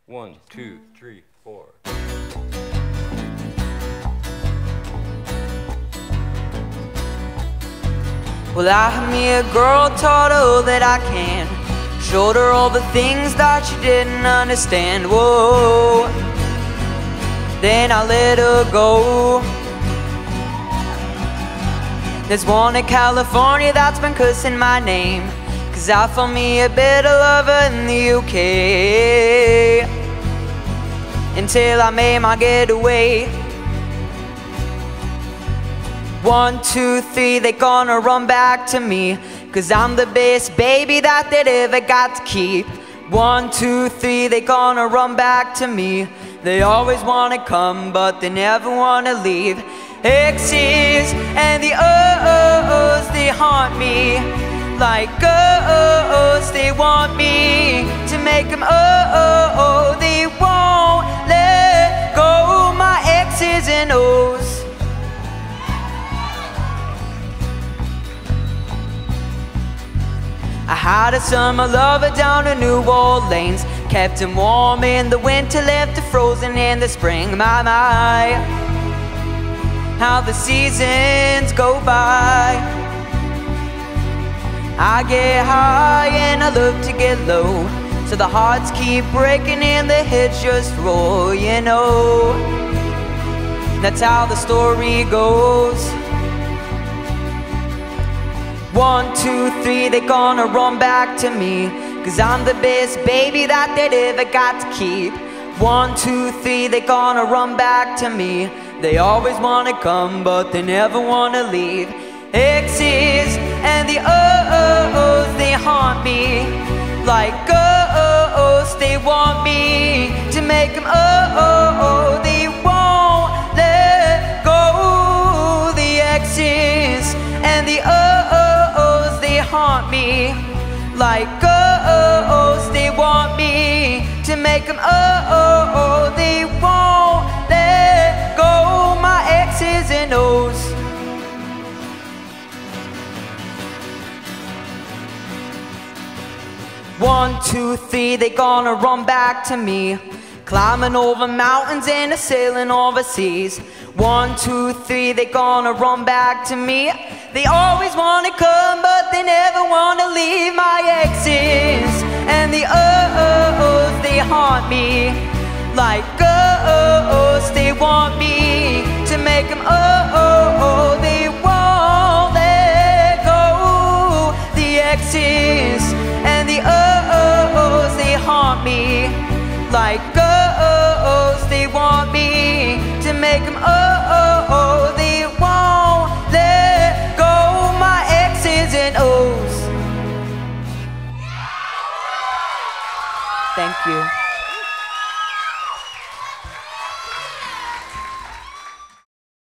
1, 2, 3, 4. Well, I had me a girl, taught her all that I can, showed her all the things that she didn't understand. Whoa, then I let her go. There's one in California that's been cursing my name, 'cause I found me a better lover in the UK. Until I made my getaway. 1, 2, 3, they gonna run back to me, 'cause I'm the best baby that they'd ever got to keep. 1, 2, 3, they gonna run back to me. They always wanna come, but they never wanna leave. Exes and the O's, they haunt me like ghosts. They want me to make them they won't let go. My X's and O's. I had a summer lover down in New Orleans, kept him warm in the winter, left him frozen in the spring. My, how the seasons go by. I get high and I love to get low, so the hearts keep breaking and the heads just roll, you know. That's how the story goes. 1, 2, 3, they gonna run back to me, 'cause I'm the best baby that they'd ever got to keep. 1, 2, 3, they gonna run back to me. They always wanna come, but they never wanna leave. Exes and the O's, they haunt me like ghosts. They want me to make them they won't let go. The exes and the O's, they haunt me like ghosts. They want me to make them they won't let go. My X's and O's. One, 2, 3, they gonna run back to me, climbing over mountains and a sailing overseas. 1, 2, 3, they gonna run back to me. They always wanna come, but they never wanna leave. My X's and the O's, they haunt me like ghosts. They want me to make them they won't let go. The X's and the O's, they haunt me like ghosts. They want me to make them they won't let go. My X's and O's. Thank you.